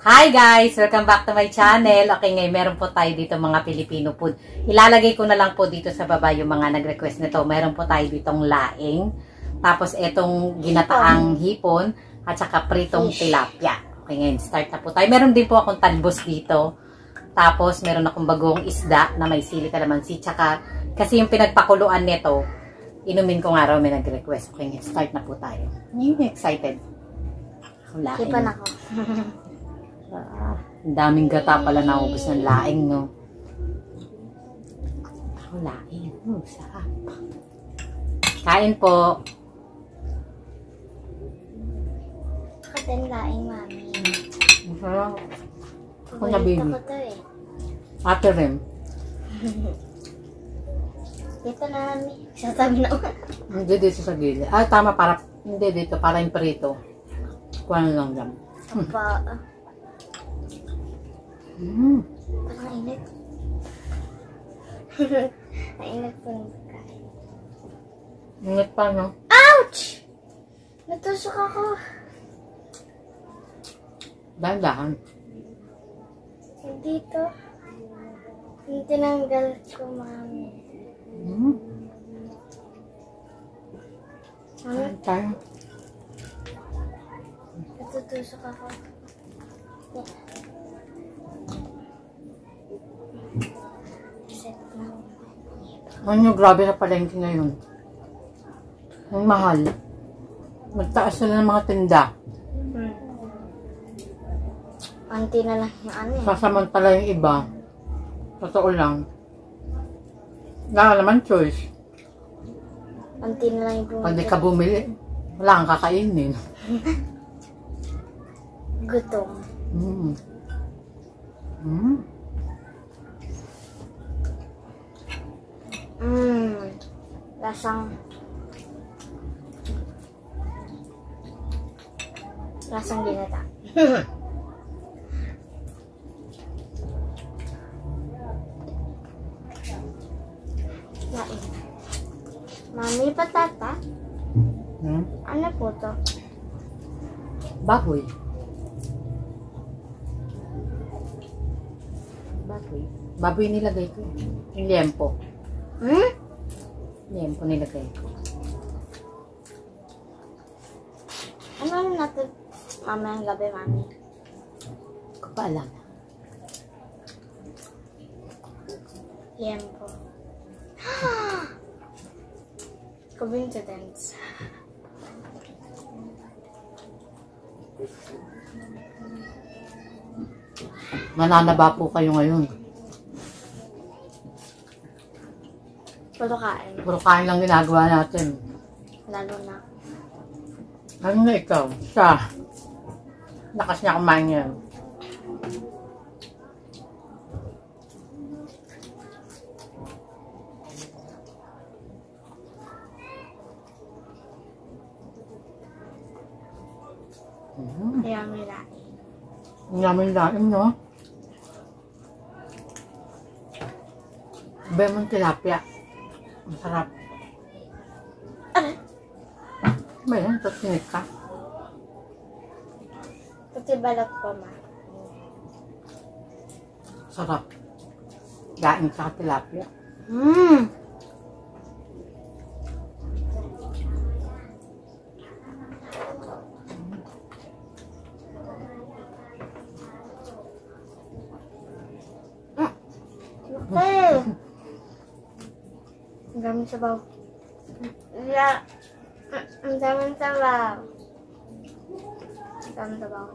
Hi guys! Welcome back to my channel. Okay, ngayon meron po tayo dito mga Filipino food. Ilalagay ko na lang po dito sa baba yung mga nag-request nito. Meron po tayo ditong laing. Tapos etong ginataang hipon. At saka pritong tilapia. Okay, ngayon start na po tayo. Meron din po akong talbos dito. Tapos meron akong bagong isda na may sili kalamansi. Tsaka kasi yung pinagpakuluan nito, inumin ko nga raw may nag-request. Okay, ngayon start na po tayo. Yung excited. Laing. Sipan ako. Ang daming gata pala naubos ng laing, no? Ako, laing. Sarap. Kain po. Katin laing, mami. Masarap. Ako na, Paborito baby. ko to eh. Ate rin. Dito na, mami. Sasabi na ako. Hindi dito sa gilid. Ah, tama. Hindi dito. Para yung prito. Kuha na lang dyan. Parang init. Nainit po ng pagkain. Ingat pa, no? Ouch! Natusok ako. Dahan-dahan. Dito. Yung tinanggal ko, mami. Kain tayo. Natutusok ako. Ano, grabe na palengke ngayon. Ang mahal. Magtaas sila ng mga tinda. Anti na lang yung ano eh. Sasamantala yung iba. Totoo lang. Wala naman choice. Anti na lang yung bumili. Pag di ka bumili, wala kang kakainin. Gutom. Lasang ginata. Lain. Mami, patata? Ano po to? Baboy. Baboy. Baboy nilagay ko. Yung liempo. Liempo nilagay ko. Ano natin mamayang gabi, mami? Ko pa alam. Liempo. Coincidence. Mananaba po kayo ngayon. Puro kain. Puro kain lang ginagawa natin. Lalo na. Ano na ikaw? Siya. Lakas niya kumain yan. Kaya may lain. Ang yaman laing, no? Bemon tilapia. Masarap. Ba yan? Tatinig ka? Pati balot ko, ma. Sarap. Gaing sa tilapia. Okay. Ang daming sabaw. Yeah. Ang daming sabaw. Ang daming sabaw.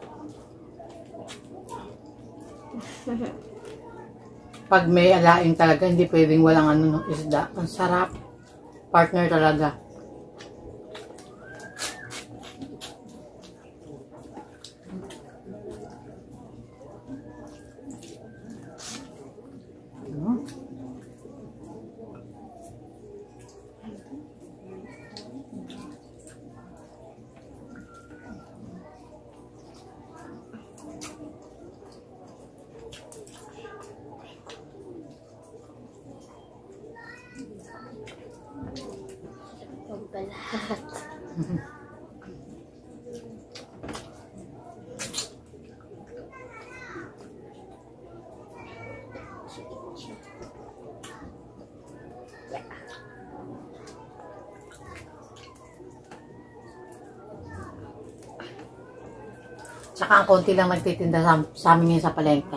Pag may alaing talaga, hindi pwedeng walang ano ng isda. Ang sarap. Partner talaga. Pagbalat. Tsaka ang konti lang nagtitinda sa amin ngayon sa palengke.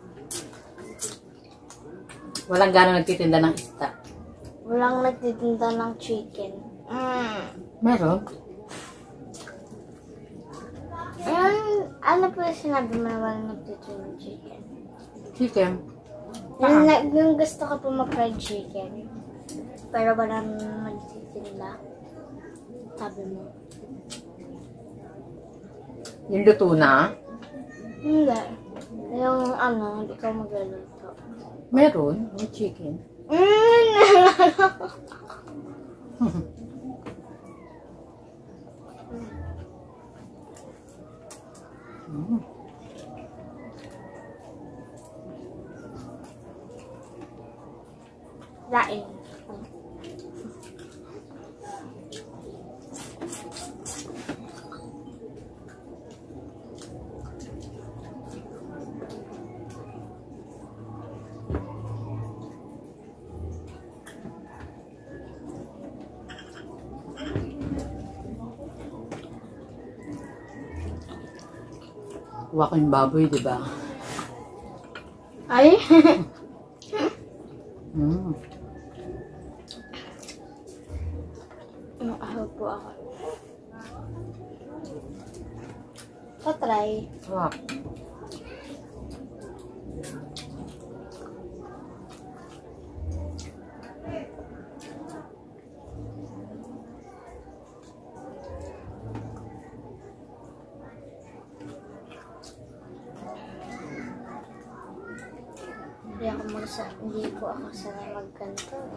Walang gano'ng nagtitinda ng isda. Walang nagtitinda ng chicken. Meron? Ano po yung sinabi mo na walang nagtitinda ng chicken? Chicken? Yung gusto ko po mag-fried chicken. Pero walang nagtitinda. Sabi mo. Yung luto na? Hindi. Yung hindi ko magluluto. Meron? May chicken? Lain. Kuha ko yung baboy, di ba? Ay? Nakahaw po ako. Patry. Wow. Hindi po ako sanay magkanto eh.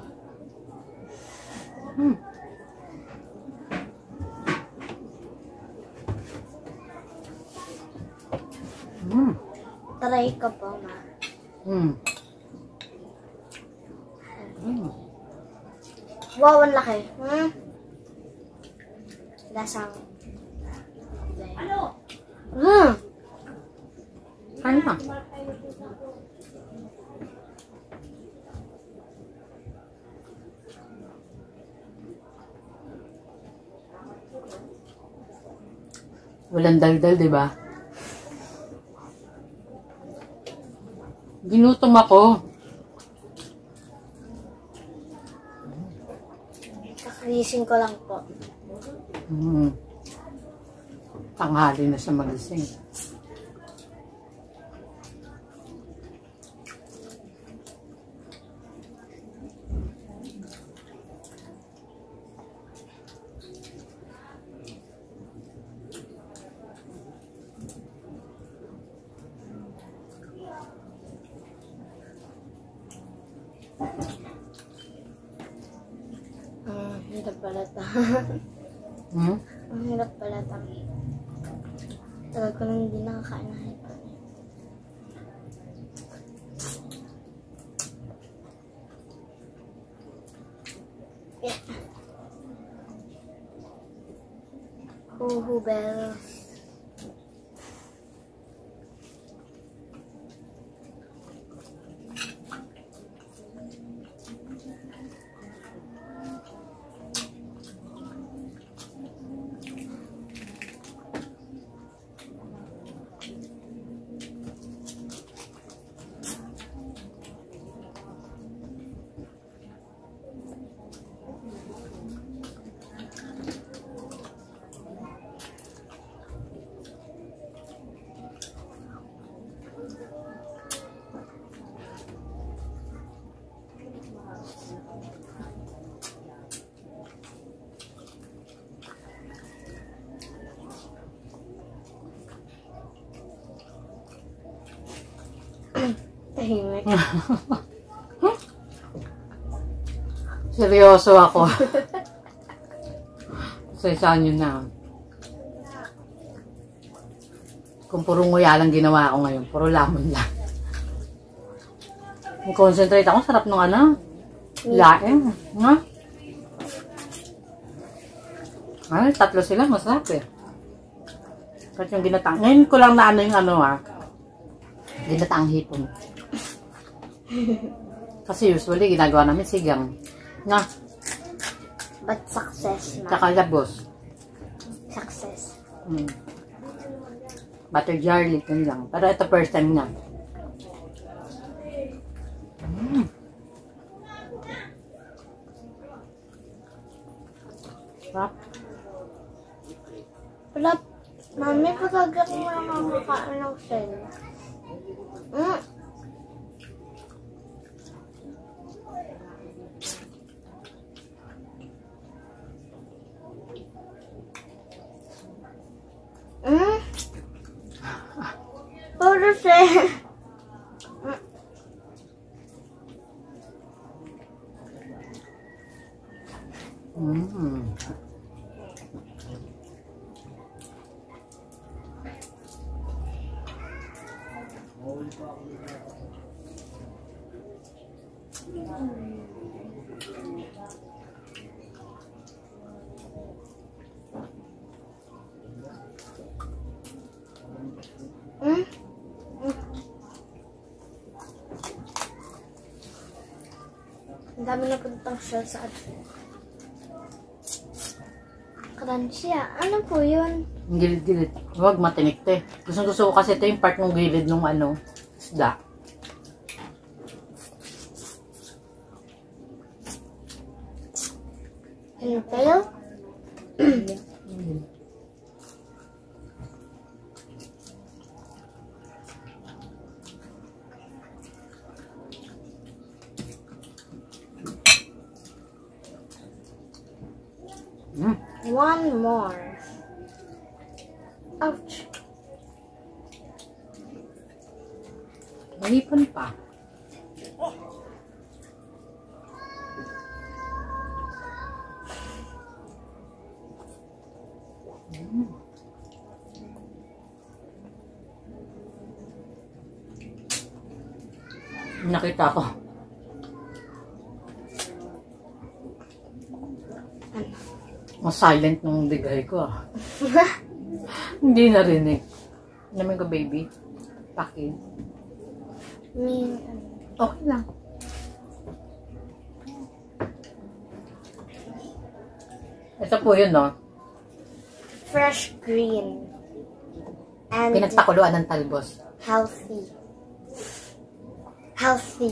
Try ka po, ma. Wow, ang laki. Lasang. Ano? Kain pa. Walang daldal, di ba? Ginutom ako. Kakagising ko lang po. Tanghali na siya magising. Hirap pala ito. Ang hirap pala ito. Tagal ko nang hindi nakakain na ito. Huhu bells. Tahimik. Seryoso ako. Sa isang yun na. Kung puro nguya lang ginawa ko ngayon, puro lamon lang. Concentrate ako, sarap nung laing. Nga? Ay, 3 sila, masarap eh. Kahit yung ginatang. Ngayon ko lang na ginataang hipon. Kasi usually ginagawa namin sigang. Nga. But success, ma. Tsaka labos. Success. Butter garlic, yun lang. Pero ito first time na. Sarap. Wala, mami, pagkaga ko lang mamakain ng shell. Puro shell. Ang dami na puntang shell sa atin. Crunchy ah. Ano po yun? Gilid-gilid. Huwag matinik te. Gusto ko kasi ito yung part ng gilid ng ano, isda. Yung tail? One more. Ouch. Mahipon pa. Nakita ko. Ang silent nung digay ko ah. Hindi narinig. Namin ko baby. Pakin. Okay lang. Ito po yun no. Fresh green. And pinagpakuluan ng talbos. Healthy. Healthy.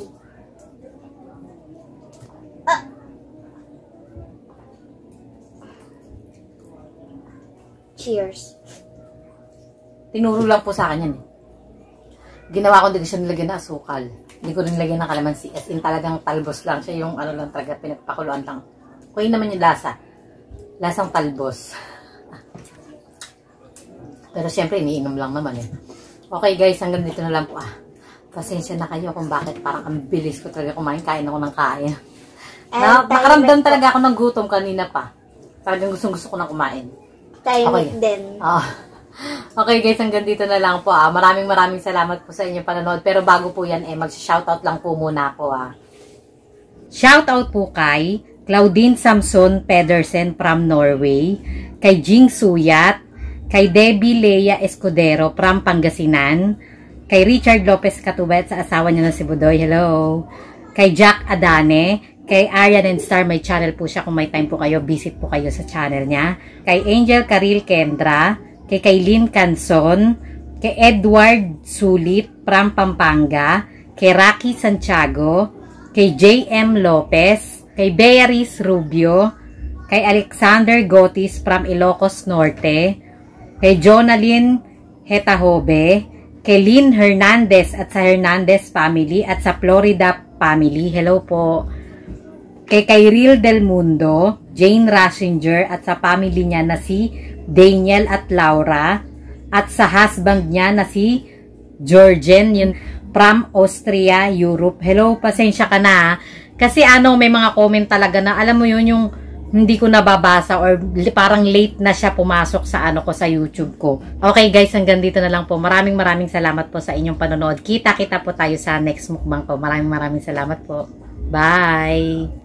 Cheers. Tinuro lang po sa akin yan eh. Ginawa ko hindi ko siya nilagyan na asukal. Hindi ko rin nilagyan ng kalamansi. As in talagang talbos lang siya. Yung ano lang talaga pinagpakuluan lang. Kuya naman yung lasa. Lasang talbos. Pero syempre iniinom lang naman eh. Okay guys, hanggang dito na lang po ah. Pasensya na kayo kung bakit parang ang bilis ko talaga kumain. Kain ako ng kain. Nakaramdam talaga ako ng gutom kanina pa. Talagang gusto ko na kumain. Timing din. Okay guys, hanggang dito na lang po ah. Maraming salamat po sa inyong panonood. Pero bago po yan mag-shoutout lang po muna ako ah. Shoutout po kay Claudine Samson Pedersen from Norway, kay Jing Suyat, kay Debbie Lea Escudero from Pangasinan, kay Richard Lopez Catubet sa asawa niya na si Budoy, hello, kay Jack Adane, kay Aryan and Star, may channel po siya. Kung may time po kayo, visit po kayo sa channel niya. Kay Angel Karil Kendra, kay Kaylin Canson, kay Edward Sulit from Pampanga, kay Rocky Santiago, kay JM Lopez, kay Beatriz Rubio, kay Alexander Gotis from Ilocos Norte, kay Jonalyn Hetahobe, kay Lynn Hernandez at sa Hernandez family at sa Florida family, hello po. Kay Kyril Del Mundo, Jane Rasinger at sa family niya na si Daniel at Laura at sa husband niya na si Georgian, yun from Austria, Europe. Hello, pasensya ka na kasi may mga comment talaga na alam mo yun yung hindi ko nababasa or parang late na siya pumasok sa ko sa YouTube ko. Okay guys, hanggang dito na lang po. Maraming salamat po sa inyong panonood. Kita-kita po tayo sa next mukbang ko. Maraming salamat po. Bye!